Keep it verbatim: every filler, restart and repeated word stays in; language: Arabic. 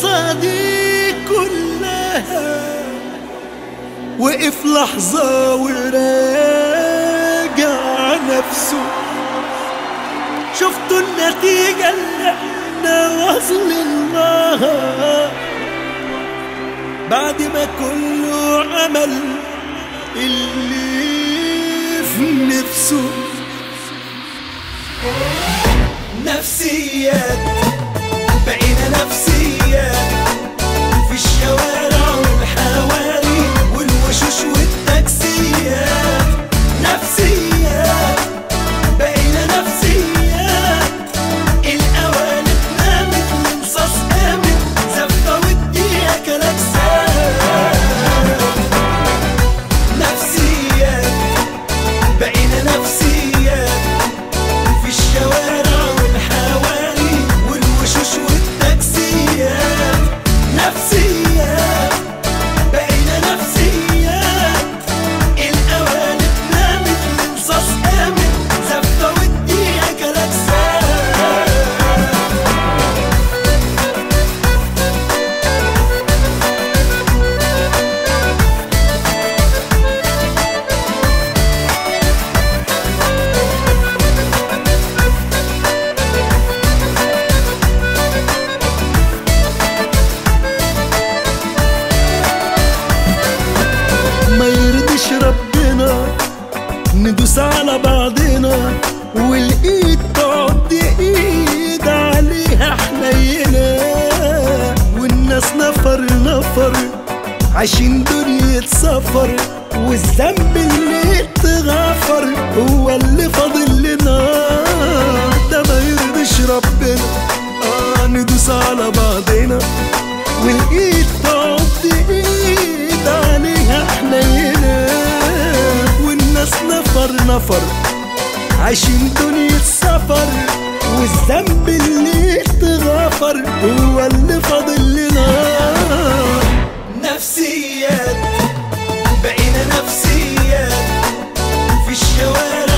القصة دي كلها وقف لحظة وراجع نفسه. شفتوا النتيجة اللي احنا واصلينها بعد ما كله عمل اللي في نفسه. نفسيات بقينا نفسيات في الشوارع والحواري والوشوش والتاكسيات. نفسيات بقينا نفسيات القوالب نامت الانصاص قامت زفة والدقيقة كلاكسات. نفسيات بقينا نفسيات في الشوارع والحواري والوشوش والتاكسيات. نفسيات بقينا نفسيات القوالب نامت الانصاص قامت زفة والدقيقة كلاكسات. ما يرضيش ربنا ندوس على بعضنا والايد تقعد ايد عليها حنينة والناس نفر نفر عايشين دنيا سفر والذنب اللي اتغفر هو اللي فاضل لنا. ده ما يرضيش ربنا اه ندوس على بعضنا والايد تقعد ايد عليها حنينة والناس نفر نفر عايشين دنيا سفر والذنب اللي اتغفر هو اللي فاضل لنا. نفسيات بقينا نفسيات في الشوارع